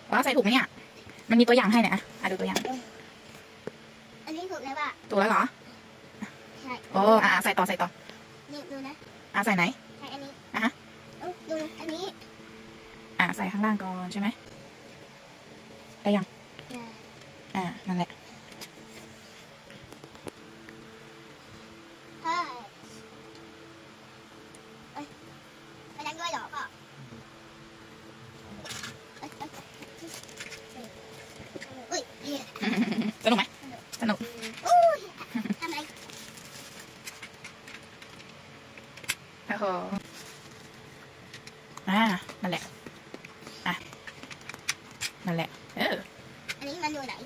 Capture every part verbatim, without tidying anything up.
ว่าใส่ถูกไหมเนี่ยมันมีตัวอย่างให้เนี่ยอ่ะดูตัวอย่างอันนี้ถูกแล้วป่ะถูกแล้วเหรอใช่โอ้อ่ะใส่ต่อใส่ต่อนี่ดูนะอ่ะใส่ไหนใส่อันนี้อ่ะดูอันนี้อ่ะใส่ข้างล่างก่อนใช่ไหมได้ยังอ่านั่นแหละเฮ้ยไปนั่งด้วยเหรอพ่อสนุกไหมสนุกทำไรโอ้โหอ่านั่นแหละอ่ะนั่นแหละเอออันนี้มันอยู่ไหน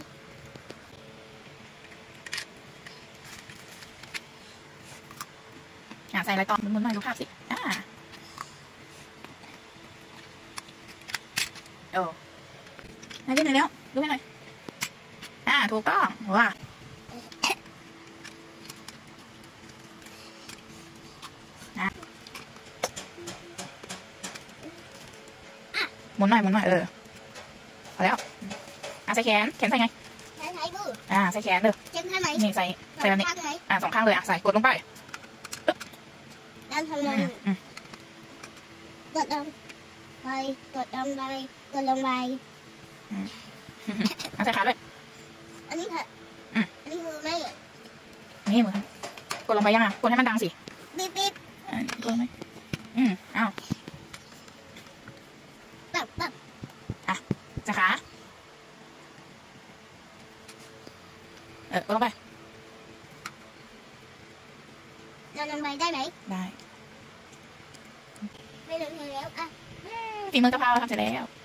อ่ะใส่อะไรต่อมุนๆหน่อยดูภาพสิอ่าโอ้ไหนดูหน่อยแล้วดูให้หน่อยอ่าถูกต้องว้าหมุนหน่อยหมุนหน่อยเออพอแล้วอ่ะใส่แขนแขนใส่ไงใส่ใส่บูอ่าใส่แขนเลยเจ็บใช่ไหมนี่ใส่ใส่แบบนี้อ่าสองข้างเลยอ่ะใส่กดลงไปด้านทำไมกดลงไปกดลงไปกดลงไปอ่ะใส่ขาด้วยอันนี้ค่ะอันนี้มือไม่นี่มือกดลงไปยังอ่ะกดให้มันดังสิปิ๊บปิ๊บอ่ะกดไหมอืมอ้าวแบบแบบอ่ะใส่ขาเออกดลงไปเราลงไปได้ไหมได้ไม่ลงแล้วอ่ะฝีมือกะเพราทำเสร็จแล้ว